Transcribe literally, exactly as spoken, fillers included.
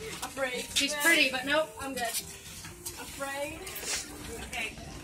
Afraid. She's pretty, but nope, I'm good. Afraid. Okay.